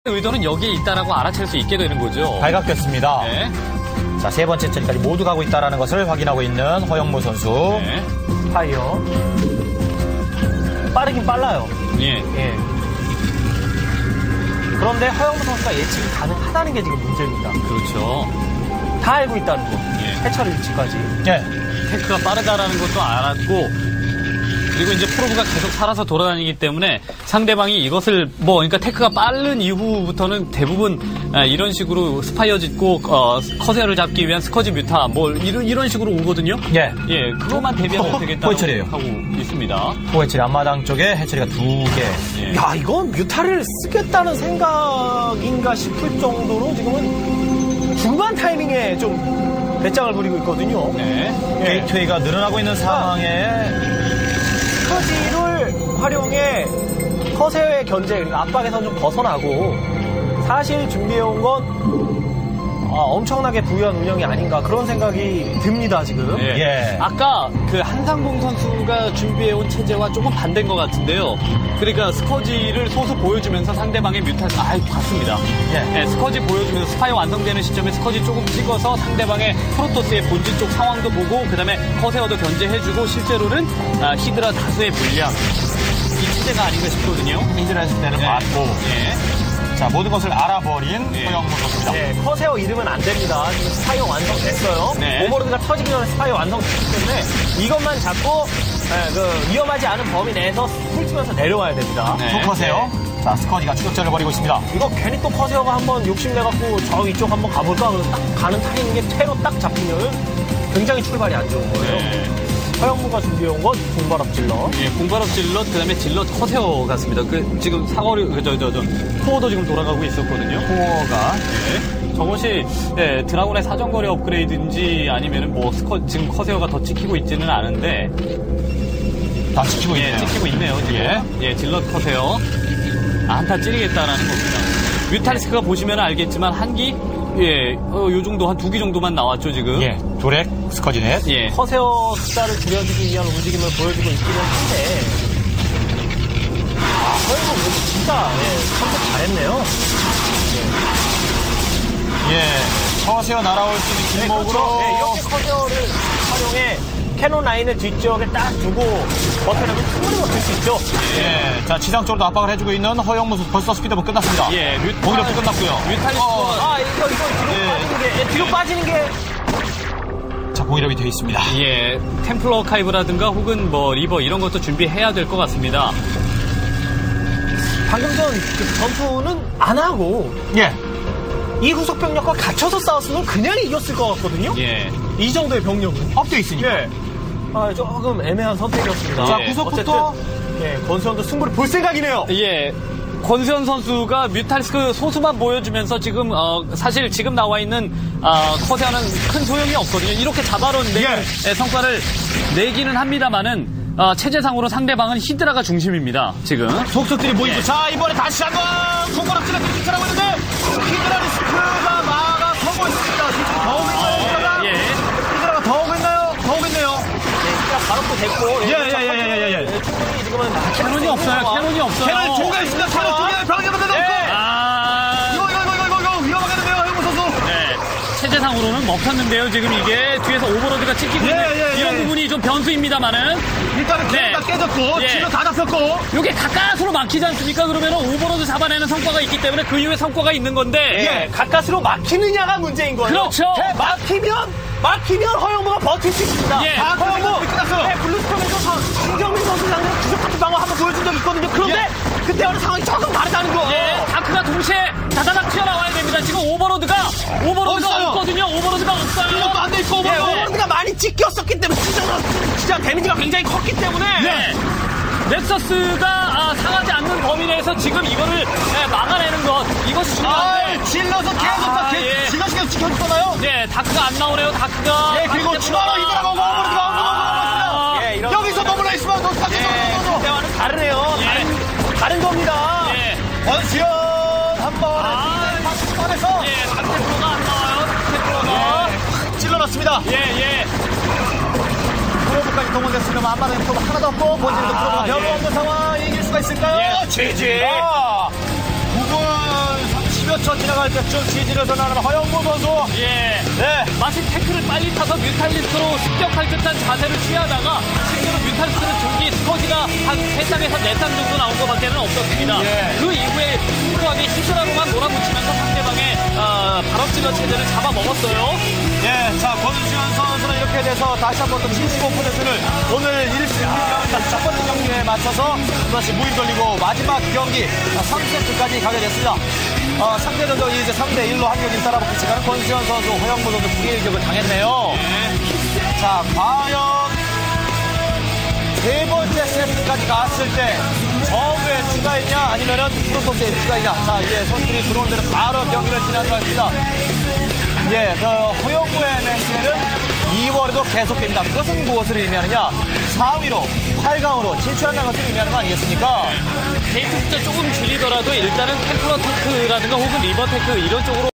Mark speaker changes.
Speaker 1: 의도는 여기에 있다라고 알아챌 수 있게 되는 거죠.
Speaker 2: 발각됐습니다.
Speaker 1: 네.
Speaker 2: 자, 세 번째 턴까지 모두 가고 있다는 것을 확인하고 있는 허영무 선수.
Speaker 1: 네.
Speaker 3: 파이어. 빠르긴 빨라요.
Speaker 1: 예.
Speaker 3: 예. 그런데 허영무 선수가 예측이 가능하다는 게 지금 문제입니다.
Speaker 1: 그렇죠.
Speaker 3: 다 알고 있다는 거.
Speaker 1: 예.
Speaker 3: 해처리 위치까지.
Speaker 2: 예.
Speaker 1: 테크가 빠르다라는 것도 알았고, 그리고 이제 프로브가 계속 살아서 돌아다니기 때문에 상대방이 이것을 그러니까 테크가 빠른 이후부터는 대부분 이런 식으로 스파이어 짓고 커세어를 잡기 위한 스커지 뮤타 이런 식으로 오거든요.
Speaker 2: 예.
Speaker 1: 예, 그것만 대비하면 되겠다고
Speaker 2: 포해처리예요.
Speaker 1: 하고 있습니다.
Speaker 2: 포해처리 앞마당 쪽에 해처리가 2개.
Speaker 1: 예.
Speaker 3: 야, 이건 뮤타를 쓰겠다는 생각인가 싶을 정도로 지금은 중반 타이밍에 좀 배짱을 부리고 있거든요.
Speaker 1: 네.
Speaker 3: 예.
Speaker 2: 게이트웨이가 늘어나고 있는 상황에
Speaker 3: 스커지를 활용해 커세어의 견제, 그리고 압박에서 좀 벗어나고 사실 준비해온 건 엄청나게 부유한 운영이 아닌가 그런 생각이 듭니다, 지금.
Speaker 1: 예.
Speaker 2: 예.
Speaker 1: 아까 그 한상봉 선수가 준비해온 체제와 조금 반대인 것 같은데요. 그러니까 스커지를 소수 보여주면서 상대방의 봤습니다.
Speaker 2: 예.
Speaker 1: 스커지 보여주면서 스파이어 완성되는 시점에 스커지 조금 찍어서 상대방의 프로토스의 본진 쪽 상황도 보고 그다음에 커세어도 견제해주고 실제로는 히드라 다수의 물량 이 체제가 아닌가 싶거든요.
Speaker 2: 히드라 했을 때는 맞고.
Speaker 1: 예.
Speaker 2: 자, 모든 것을 알아버린
Speaker 1: 예.
Speaker 2: 허영무 선수입니다.
Speaker 3: 네, 커세어 잃으면 안 됩니다. 지금 스파이어 완성됐어요.
Speaker 1: 네.
Speaker 3: 오버로드가 터지기 전에 스파이어 완성됐기 때문에 이것만 잡고 위험하지 않은 범위 내에서 훑으면서 내려와야 됩니다.
Speaker 1: 네.
Speaker 2: 또 커세요. 자, 스커지가 추격전을 벌이고 있습니다.
Speaker 3: 이거 괜히 또 커세어가 한번 욕심내갖고 저 위쪽 한번 가볼까? 그래서 딱 가는 타이밍에 퇴로 딱 잡히면 굉장히 출발이 안 좋은 거예요.
Speaker 1: 네.
Speaker 3: 허영무가 준비해온 건 공발업 질러.
Speaker 1: 예, 공발업 질럿, 그 다음에 질럿 커세어 같습니다. 지금 사거리, 코어도 지금 돌아가고 있었거든요.
Speaker 2: 코어가.
Speaker 1: 예. 저것이, 드라군의 사정거리 업그레이드인지 아니면은 지금 커세어가 더 찍히고 있지는 않은데.
Speaker 2: 다 지키고 있네요.
Speaker 1: 찍히고 있네요, 지금. 예, 질럿 커세어. 한타 찌르겠다라는 겁니다. 뮤탈리스크가 보시면 알겠지만, 한기? 요 정도, 한 2기 정도만 나왔죠, 지금.
Speaker 2: 예. 도렉, 스커지넷.
Speaker 1: 예.
Speaker 3: 커세어 숫자를 줄여주기 위한 움직임을 보여주고 있기는 한데 허영무 진짜 선택 잘했네요.
Speaker 2: 예. 커세어 날아올 수 있는 길목으로.
Speaker 3: 이렇게 커세어를 활용해 캐논 라인을 뒤쪽에 딱 두고 버텨내면 충분히 버틸 수 있죠.
Speaker 2: 예. 자, 지상 쪽으로도 압박을 해주고 있는 허영무 선수. 벌써 스피드업 끝났습니다.
Speaker 1: 예,
Speaker 2: 공격도 끝났고요.
Speaker 1: 뮤탈리스크가.
Speaker 3: 이거 뒤로 빠지는 게
Speaker 2: 자, 공일업이 되어 있습니다.
Speaker 1: 예, 템플러 어카이브라든가 혹은 리버 이런 것도 준비해야 될 것 같습니다.
Speaker 3: 방금 전 그 전투는 안 하고
Speaker 2: 예.
Speaker 3: 이 후속 병력과 갇혀서 싸웠으면 그냥 이겼을 것 같거든요.
Speaker 1: 예.
Speaker 3: 이 정도의 병력은.
Speaker 2: 업돼 있으니까.
Speaker 3: 예. 조금 애매한 선택이었습니다.
Speaker 2: 자,
Speaker 1: 예.
Speaker 2: 구석부터.
Speaker 3: 권수현도 승부를 볼 생각이네요.
Speaker 1: 예. 권수현 선수가 뮤탈리스크 소수만 보여주면서 지금 사실 지금 나와 있는 커세어는 큰 소용이 없거든요. 이렇게 잡아놓는 성과를 내기는 합니다만은 체제상으로 상대방은 히드라가 중심입니다. 지금
Speaker 2: 속속들이 모이고.
Speaker 1: 예.
Speaker 2: 자, 이번에 다시 한번 손가락질을 쫓아가고 있는데 히드라 리스크가 막아서고 있습니다. 지금 더 오고 있나요?
Speaker 1: 예.
Speaker 2: 히드라가 더 오고 있나요? 더 오고 있네요.
Speaker 3: 바로 또 됐고.
Speaker 2: 예.
Speaker 3: 충분히 지금은
Speaker 1: 캐논이 없어요. 캐논이 없어요.
Speaker 2: 캐논 두 개 있습니다. 캐논 두 개를 병력을 넣고. 이거 위험하겠는데요, 허영무 선수.
Speaker 1: 네. 체제상으로는 먹혔는데요. 지금 이게 뒤에서 오버로드가 찍히고 있는 이런 부분이 좀 변수입니다만은
Speaker 2: 일단은 캐논 다 깨졌고, 진로 다 잡혔고.
Speaker 1: 이게 가까스로 막히지 않습니까? 그러면 오버로드 잡아내는 성과가 있기 때문에 그 이후에 성과가 있는 건데.
Speaker 3: 가까스로 막히느냐가 문제인 거예요.
Speaker 1: 그렇죠.
Speaker 3: 막히면 허영무가 버틸 수 있습니다.
Speaker 1: 예.
Speaker 3: 허영무 블루스톰에서 김경민 선수 상대로 기적 같은 방어 한번 보여준 적 있거든요. 그런데 그때와는 상황이 조금 다르다는 거.
Speaker 1: 예, 다크가 동시에 다다닥 튀어나와야 됩니다. 지금 오버로드가 없거든요. 오버로드가 없어요.
Speaker 2: 이것도 안 돼 있고,
Speaker 3: 오버로드가 많이 찍혔었기 때문에 진짜 데미지가 굉장히 컸기 때문에.
Speaker 1: 네. 넥서스가 상하지 않는 범위 내에서 지금 이거를 막아내는 것 이것이 중요한데.
Speaker 2: 질러서 계속 지가시가 지켜주잖아요.
Speaker 1: 네, 다크가 안 나오네요. 다크가.
Speaker 2: 네, 그리고 추가로 히드라가 오버로드가 있습니다. 여기서 너무나 있으면 놓치지
Speaker 3: 그때와는 다르네요. 다른 겁니다.
Speaker 1: 예.
Speaker 2: 원수연 한번 안에서
Speaker 1: 닥테프로가 안 나와요. 닥테프로가.
Speaker 2: 찔러놨습니다.
Speaker 1: 예.
Speaker 2: 프로브까지 동원됐습니다만 앞마당 프로브 하나도 없고 본진에도 프로브가 별로 없는 상황 이길 수가 있을까요?
Speaker 3: GG.
Speaker 2: 9분 시작할 때쯤 지지를 전하는 허영무 선수.
Speaker 1: 예.
Speaker 2: 네.
Speaker 1: 마치 태클을 빨리 타서 뮤탈리스트로 습격할 듯한 자세를 취하다가 실제로 뮤탈리스트는 저기 스커지가 한 3땅에서 4땅 정도 나온 것밖에는 없었습니다.
Speaker 2: 예.
Speaker 1: 그 이후에 쿨하게 히드라로만 몰아붙이면서 상대방의 발업질러 체제를 잡아먹었어요.
Speaker 2: 예, 자, 권수현 선수는 이렇게 돼서 다시 한 번 더 75%를 오늘 1승 첫 번째 경기에 맞춰서 또다시 무인 돌리고 마지막 경기 3세트까지 가게 됐습니다. 상대 전적이 이제 3대1로 한 경기 따라붙기 시작하는 권수현 선수, 허영무 선수 불의 일격을 당했네요. 자, 과연 세 번째 세트까지 갔을 때 저그에 추가했냐 아니면은 프로토스에 추가했냐. 자, 이제 선수들이 들어온 데는 바로 경기를 진행하도록 하겠습니다. 예, 허영무의 맹세는 2월에도 계속됩니다. 그것은 무엇을 의미하느냐? 4위로 8강으로 진출한다는 것을 의미하는 거 아니겠습니까?
Speaker 1: 게이트 숫자 조금 줄이더라도 일단은 템플러 테크라든가 혹은 리버 테크 이런 쪽으로